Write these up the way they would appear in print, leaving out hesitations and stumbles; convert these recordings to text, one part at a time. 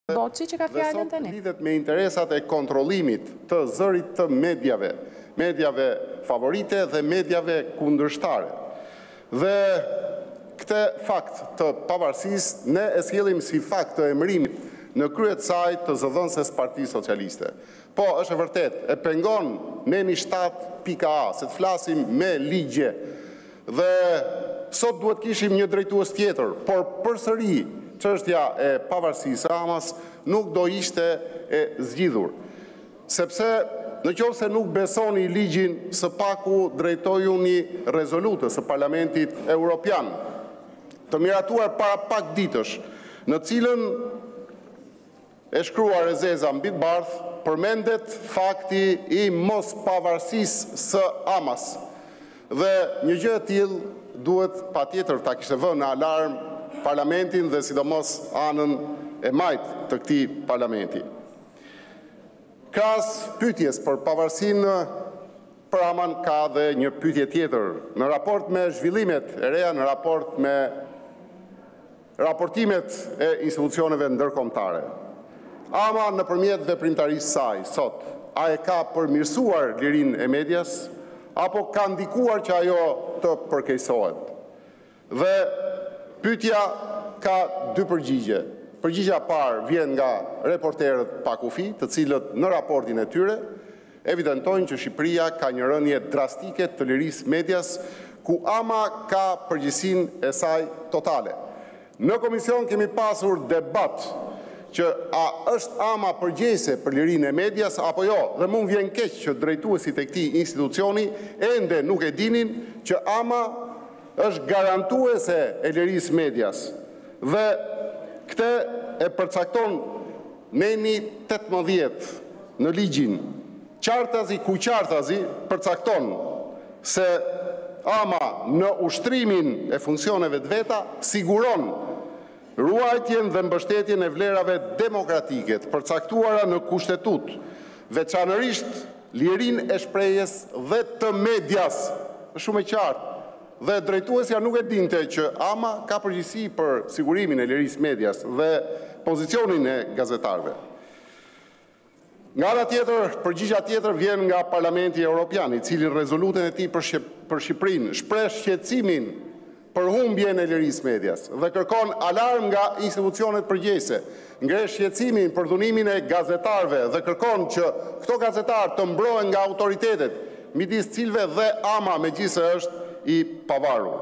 Boçi që ka fjalën tani. Lidhet me interesat e kontrollimit të zërit të mediave favorite dhe mediave kundërshtare. Dhe këtë fakt të pavarësisë ne e sjellim si fakt të emërimit në kryet saj të zëdhënëses Partisë Socialiste. Po, është e vërtet, e pengon Neni 7.a, se të flasim me ligje. Dhe sot duhet kishim një drejtues tjetër, por përsëri çështja e pavarësisë Amas nuk do ishte e zgjidhur. Sepse në qoftë se nuk besoni ligjin, së paku drejtojuni rezolutës së Parlamentit Evropian, të miratuar para pak ditësh, në cilën e shkruar e zeza mbi të bardhë, përmendet fakti i mos pavarësisë së Amas. Dhe një gjë e tillë duhet patjetër ta kishte vënë në alarm Parlamentin dhe sidomos anën e majtë të këtij parlamenti. Krahas pyetjes për pavarësinë për Aman ka dhe një pyetje tjetër. Në raport me zhvillimet e reja, në raport me raportimet e institucioneve ndërkombëtare, Ama nëpërmjet veprimtarisë saj sot, a e ka përmirësuar lirinë e medias apo ka ndikuar që ajo të përkeqësohet? Dhe pyetja ka dy përgjigje. Përgjigjja parë vjen nga reporterët pa kufi, të cilët në raportin e tyre evidentojnë që Shqipëria ka një rënje drastike të lirisë medias, ku Ama ka përgjegjësinë e saj totale. Në komision kemi pasur debat që a është Ama përgjegjëse për lirinë e medias apo jo, dhe mund vjen keq që drejtuesit e këtij institucioni ende nuk e dinin që Ama është garantuese e lirisë medias. Dhe këtë e përcakton Neni 18 në ligjin. Qartazi ku qartazi përcakton se Ama në ushtrimin e funksioneve të veta siguron ruajtjen dhe mbështetjen e vlerave demokratike të përcaktuara në kushtetut, veçanërisht lirinë e shprehjes dhe të medias. Është shumë e qartë. Dhe drejtuesja nuk e dinte që Ama ka përgjegjësi për sigurimin e lirisë medias dhe pozicionin e gazetarëve. Nga ana tjetër, përgjigjja tjetër vjen nga Parlamenti Evropian, i cili rezolutën e tij për Shqipërinë shpreh shqetësimin për humbjen e lirisë medias dhe kërkon alarm nga institucionet përgjegjëse, ngre shqetësimin për dhunimin e gazetarëve dhe kërkon që këto gazetarë të mbrohen nga autoritetet, midis cilëve dhe Ama megjithëse është i pavarur.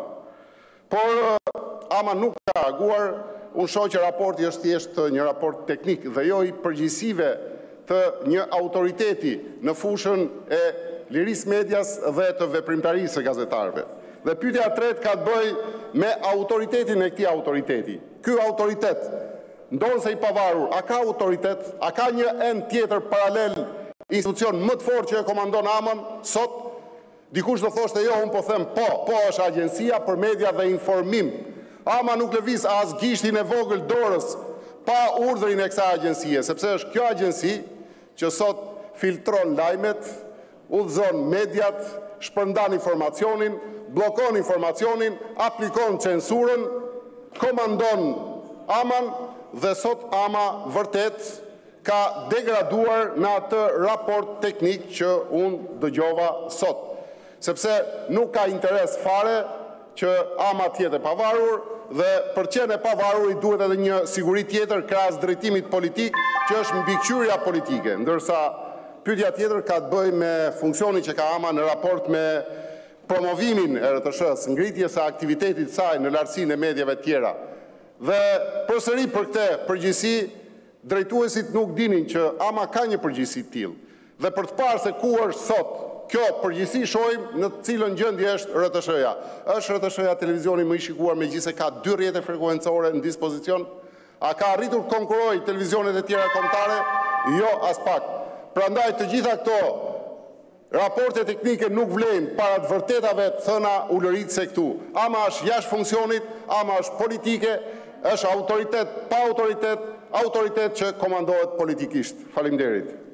Por Ama nuk ka reaguar, unë shoh që raporti është thjesht një raport teknik dhe jo i përgjegjësive të një autoriteti në fushën e lirisë medias dhe të veprimtarisë së gazetarëve. Dhe pyetja e tretë ka të bëjë me autoritetin e këtij autoriteti. Ky autoritet, ndonse i pavarur, a ka autoritet? A ka një end tjetër paralel, institucion më të fortë që e komandon Aman sot? Dikush do thoshte jo, unë po them po është Agjencia për Media dhe Informim. Ama nuk lëviz as gishtin e vogël dorës pa urdhrin e kësaj agjencie, sepse është kjo agjenci që sot filtron lajmet, udhëzon mediat, shpërndan informacionin, blokon informacionin, aplikon censurën, komandon Aman dhe sot Ama vërtet ka degraduar në atë raport teknik që unë dëgjova sot. Sepse nuk ka interes fare që Ama tjetë e pavarur dhe për qenë e pavarur i duhet edhe një siguri tjetër krahas drejtimit politik që është mbikëqyrja politike, ndërsa pyetja tjetër ka të bëjë me funksionin që ka Ama në raport me promovimin e RTS-s, ngritjes së aktivitetit saj në lartësinë e mediave tjera. Dhe përsëri për këtë përgjegjësi, drejtuesit nuk dinin që Ama ka një përgjegjësi të tillë. Dhe për të parë se ku është sot kjo përgjegjësi, shohim në cilën gjendje është RTS-ja. Është RTS-ja televizioni më i shikuar megjithëse ka 2 rrjete frekuencore në dispozicion? A ka arritur konkurrojë televizionet e tjera kombëtare? Jo, as pak. Prandaj të gjitha këto raporte teknike nuk vlejnë para të vërtetave të thëna ulërit se këtu. Ama është jashtë funksionit, Ama është politike, është autoritet pa autoritet, autoritet që komandohet politikisht. Faleminderit.